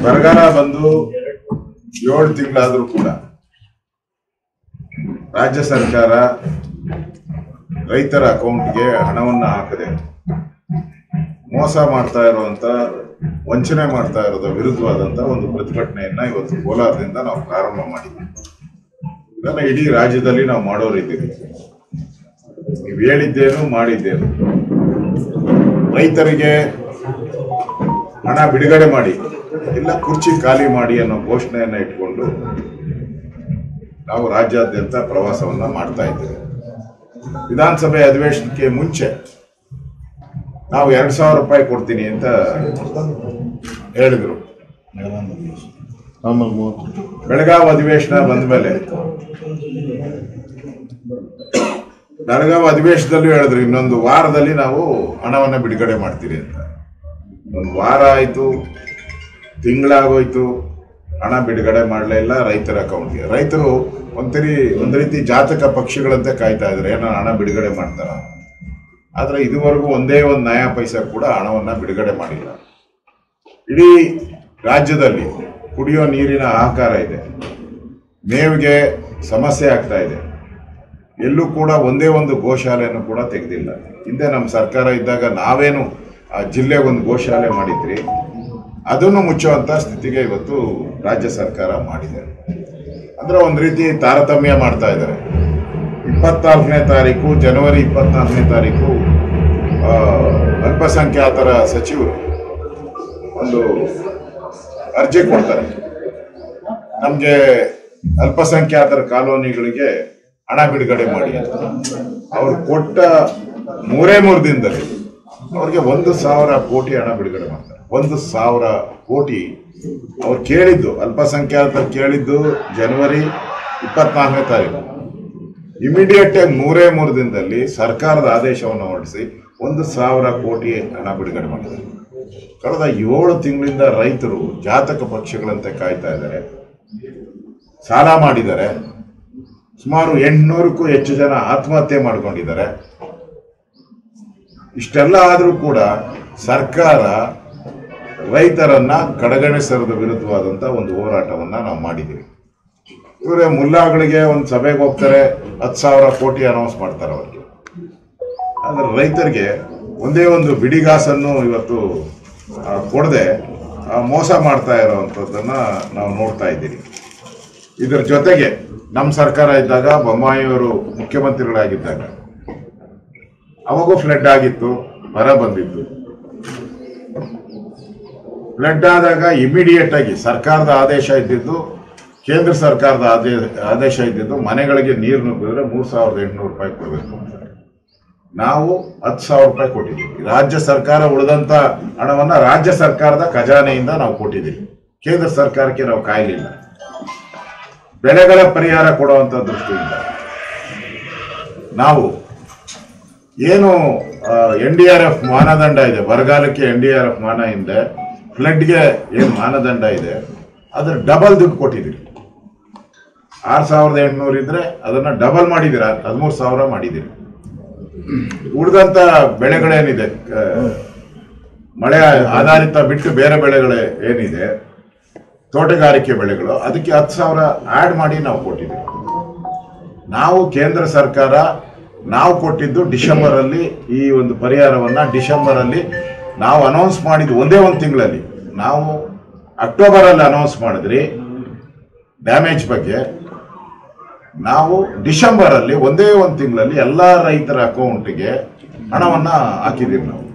ಬರಗಾಲ ಬಂದು 7 ತಿಂಗಳಾದ್ರೂ ಕೂಡ ರಾಜ್ಯ ಸರ್ಕಾರ ರೈತರ ಅಕೌಂಟ್ಗೆ ಹಣವನ್ನು ಹಾಕದೆ ಮೋಸ ಮಾಡ್ತಾ ಇರುವಂತ ವಂಚನೆ ಮಾಡ್ತಾ ಇರೋದ ವಿರುದ್ಧವಾದಂತ ಒಂದು ಪ್ರತಿಭಟನೆಯನ್ನ ಇವತ್ತು ಕೋಲಾರದಿಂದ ನಾವು ಪ್ರಾರಂಭ ಮಾಡಿದ್ವಿ. ಇದನ್ನ ಇಡೀ ರಾಜ್ಯದಲ್ಲಿ ನಾವು ಮಾಡೋರಿದ್ದೀವಿ. ನೀವು ಹೇಳಿದ್ದೇನು ಮಾಡಿದ್ದೇನು, ರೈತರಿಗೆ ಹಣ ಬಿಡುಗಡೆ ಮಾಡಿ ಇಲ್ಲ ಕುರ್ಚಿ ಖಾಲಿ ಮಾಡಿ ಅನ್ನೋ ಘೋಷಣೆಯನ್ನ ಇಟ್ಕೊಂಡು ನಾವು ರಾಜ್ಯಾದ್ಯಂತ ಪ್ರವಾಸವನ್ನ ಮಾಡ್ತಾ ಇದ್ದೇವೆ. ವಿಧಾನಸಭೆ ಅಧಿವೇಶನಕ್ಕೆ ಮುಂಚೆ ನಾವು 2,000 ರೂಪಾಯಿ ಕೊಡ್ತೀನಿ ಅಂತ ಹೇಳಿದ್ರು. ಬೆಳಗಾವಿ ಅಧಿವೇಶನ ಬಂದ ಮೇಲೆ ಬೆಳಗಾವಿ ಅಧಿವೇಶನದಲ್ಲೂ ಹೇಳಿದ್ರು ಇನ್ನೊಂದು ವಾರದಲ್ಲಿ ನಾವು ಹಣವನ್ನ ಬಿಡುಗಡೆ ಮಾಡ್ತೀರಿ ಅಂತ. ಒಂದು ವಾರ ಆಯ್ತು, ತಿಂಗಳಾಗೋಯ್ತು, ಹಣ ಬಿಡುಗಡೆ ಮಾಡಲೇ ಇಲ್ಲ ರೈತರ ಅಕೌಂಟ್ಗೆ. ರೈತರು ಒಂದು ರೀತಿ ಜಾತಕ ಪಕ್ಷಿಗಳಂತೆ ಕಾಯ್ತಾ ಇದ್ದಾರೆ, ಏನೋ ಹಣ ಬಿಡುಗಡೆ ಮಾಡ್ತಾರ. ಆದ್ರೆ ಇದುವರೆಗೂ ಒಂದೇ ಒಂದು ನಯಾ ಪೈಸಾ ಕೂಡ ಹಣವನ್ನ ಬಿಡುಗಡೆ ಮಾಡಿಲ್ಲ. ಇಡೀ ರಾಜ್ಯದಲ್ಲಿ ಕುಡಿಯೋ ನೀರಿನ ಹಾಹಾಕಾರ ಇದೆ, ಮೇವಿಗೆ ಸಮಸ್ಯೆ ಆಗ್ತಾ ಇದೆ. ಎಲ್ಲೂ ಕೂಡ ಒಂದೇ ಒಂದು ಗೋಶಾಲೆಯನ್ನು ಕೂಡ ತೆಗೆದಿಲ್ಲ. ಹಿಂದೆ ನಮ್ಮ ಸರ್ಕಾರ ಇದ್ದಾಗ ನಾವೇನು ಆ ಜಿಲ್ಲೆಗೆ ಒಂದು ಗೋಶಾಲೆ ಮಾಡಿದ್ರಿ, ಅದನ್ನು ಮುಚ್ಚುವಂತ ಸ್ಥಿತಿಗೆ ಇವತ್ತು ರಾಜ್ಯ ಸರ್ಕಾರ ಮಾಡಿದೆ. ಅಂದ್ರೆ ಒಂದು ರೀತಿ ತಾರತಮ್ಯ ಮಾಡ್ತಾ ಇದ್ದಾರೆ. 24ನೇ ತಾರೀಕು ಜನವರಿ 24ನೇ ತಾರೀಕು ಅಲ್ಪಸಂಖ್ಯಾತರ ಸಚಿವರು ಒಂದು ಅರ್ಜಿ ಕೊಡ್ತಾರೆ, ನಮ್ಗೆ ಅಲ್ಪಸಂಖ್ಯಾತರ ಕಾಲೋನಿಗಳಿಗೆ ಹಣ ಬಿಡುಗಡೆ ಮಾಡಿ ಅಂತ. ಅವ್ರು ಕೊಟ್ಟ 3 ದಿನದಲ್ಲಿ ಅವ್ರಿಗೆ 1,000 ಕೋಟಿ ಹಣ ಬಿಡುಗಡೆ ಮಾಡ್ತಾರೆ. 1,000 ಕೋಟಿ ಅವ್ರು ಕೇಳಿದ್ದು, ಅಲ್ಪಸಂಖ್ಯಾತರು ಕೇಳಿದ್ದು ಜನವರಿ 24ನೇ ತಾರೀಕು. ಇಮಿಡಿಯೇಟ್ ಆಗಿ 3 ದಿನದಲ್ಲಿ ಸರ್ಕಾರದ ಆದೇಶವನ್ನು ಹೊರಡಿಸಿ 1,000 ಕೋಟಿ ಹಣ ಬಿಡುಗಡೆ ಮಾಡಿದ್ದಾರೆ. ಕಳೆದ 7 ತಿಂಗಳಿಂದ ರೈತರು ಜಾತಕ ಪಕ್ಷಿಗಳಂತೆ ಕಾಯ್ತಾ ಇದ್ದಾರೆ, ಸಾಲ ಮಾಡಿದ್ದಾರೆ. ಸುಮಾರು 800ಕ್ಕೂ ಹೆಚ್ಚು ಜನ ಆತ್ಮಹತ್ಯೆ ಮಾಡ್ಕೊಂಡಿದ್ದಾರೆ. ಇಷ್ಟೆಲ್ಲ ಆದರೂ ಕೂಡ ಸರ್ಕಾರ ರೈತರನ್ನ ಕಡೆಗಣಿಸರದ ವಿರುದ್ಧವಾದಂತ ಒಂದು ಹೋರಾಟವನ್ನ ನಾವು ಮಾಡಿದ್ದೀವಿ. ಇವರೇ ಮುಲ್ಲಾಗಳಿಗೆ ಒಂದು ಸಭೆಗೆ ಹೋಗ್ತಾರೆ, 10,000 ಕೋಟಿ ಅನೌನ್ಸ್ ಮಾಡ್ತಾರೆ ಅವ್ರಿಗೆ. ಆದ್ರೆ ರೈತರಿಗೆ ಒಂದೇ ಒಂದು ಬಿಡಿಗಾಸನ್ನು ಇವತ್ತು ಕೊಡದೆ ಮೋಸ ಮಾಡ್ತಾ ಇರೋವಂಥದ್ದನ್ನ ನಾವು ನೋಡ್ತಾ ಇದ್ದೀವಿ. ಇದರ ಜೊತೆಗೆ ನಮ್ಮ ಸರ್ಕಾರ ಇದ್ದಾಗ, ಬೊಮ್ಮಾಯಿಯವರು ಮುಖ್ಯಮಂತ್ರಿಗಳಾಗಿದ್ದಾಗ ಅವಾಗೂ ಫ್ಲಡ್ ಆಗಿತ್ತು, ಬರ ಬಂದಿತ್ತು. ಫ್ಲಡ್ ಆದಾಗ ಇಮಿಡಿಯೇಟ್ ಆಗಿ ಸರ್ಕಾರದ ಆದೇಶ ಇದ್ದಿದ್ದು, ಕೇಂದ್ರ ಸರ್ಕಾರದ ಆದೇಶ ಇದ್ದಿದ್ದು ಮನೆಗಳಿಗೆ ನೀರು ನುಗ್ಗಿದ್ರೆ 3,800 ರೂಪಾಯಿ ಕೊಡಬೇಕು ಅಂತ. ನಾವು 10,000 ರೂಪಾಯಿ ಕೊಟ್ಟಿದ್ದೀವಿ. ರಾಜ್ಯ ಸರ್ಕಾರ ಉಳಿದಂತ ಹಣವನ್ನ ರಾಜ್ಯ ಸರ್ಕಾರದ ಖಜಾನೆಯಿಂದ ನಾವು ಕೊಟ್ಟಿದ್ದೀವಿ. ಕೇಂದ್ರ ಸರ್ಕಾರಕ್ಕೆ ನಾವು ಕಾಯಲಿಲ್ಲ. ಬೆಳೆಗಳ ಪರಿಹಾರ ಕೊಡುವಂತ ದೃಷ್ಟಿಯಿಂದ ನಾವು ಏನು NDRF ಮಾನದಂಡ ಇದೆ, ಬರಗಾಲಕ್ಕೆ NDRF ಮಾನ ಇದೆ, ಫ್ಲಡ್ಗೆ ಏನು ಮಾನದಂಡ ಇದೆ, ಅದ್ರ ಡಬಲ್ ದುಡ್ಡು ಕೊಟ್ಟಿದ್ದೀರಿ. 6,800 ಇದ್ರೆ ಅದನ್ನ ಡಬಲ್ ಮಾಡಿದ್ದೀರಾ, 13,000 ಮಾಡಿದ್ದೀರಿ. ಉಳಿದಂತ ಬೆಳೆಗಳೇನಿದೆ, ಮಳೆ ಆಧಾರಿತ ಬಿಟ್ಟು ಬೇರೆ ಬೆಳೆಗಳು ಏನಿದೆ, ತೋಟಗಾರಿಕೆ ಬೆಳೆಗಳು, ಅದಕ್ಕೆ 10,000 ಆಡ್ ಮಾಡಿ ನಾವು ಕೊಟ್ಟಿದ್ದೀವಿ. ನಾವು ಕೇಂದ್ರ ಸರ್ಕಾರ ನಾವು ಕೊಟ್ಟಿದ್ದು ಡಿಸೆಂಬರ್ ಅಲ್ಲಿ ಈ ಒಂದು ಪರಿಹಾರವನ್ನ ಡಿಸೆಂಬರ್ ಅಲ್ಲಿ ನಾವು ಅನೌನ್ಸ್ ಮಾಡಿದ್ದು ಒಂದೇ ಒಂದು ತಿಂಗಳಲ್ಲಿ. ನಾವು ಅಕ್ಟೋಬರ್ ಅಲ್ಲಿ ಅನೌನ್ಸ್ ಮಾಡಿದ್ರಿ ಡ್ಯಾಮೇಜ್ ಬಗ್ಗೆ. ನಾವು ಡಿಸೆಂಬರ್ ಅಲ್ಲಿ ಒಂದೇ ಒಂದು ತಿಂಗಳಲ್ಲಿ ಎಲ್ಲಾ ರೈತರ ಅಕೌಂಟ್ಗೆ ಹಣವನ್ನ ಹಾಕಿದ್ದೀವಿ ನಾವು.